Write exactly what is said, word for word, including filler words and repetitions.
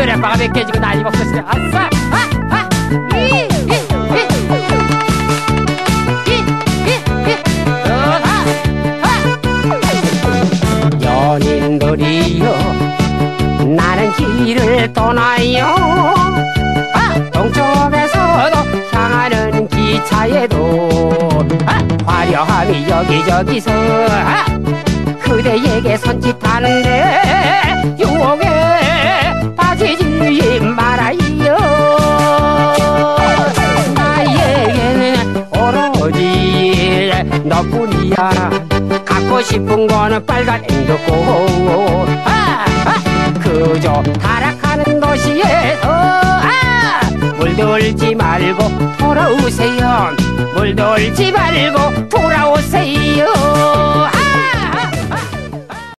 슈레빠가 몇 개지고 난리 먹었으면 아싸. 아, 아, 이, 이, 이, 이, 이, 이, 좋다. 아. 연인들이여 나는 길을 떠나요. 아, 동쪽에서도 향하는 기차에도 아, 화려함이 여기저기서 아, 그대에게 손짓하는데 유혹에 빠지지 말아요. 나에게는 오로지 너뿐이야. 갖고 싶은 거는 빨간 엔드고 아, 아, 그저 타락하는 도시에서 아, 물들지 말고 돌아오세요. 물들지 말고 돌아오세요. 아.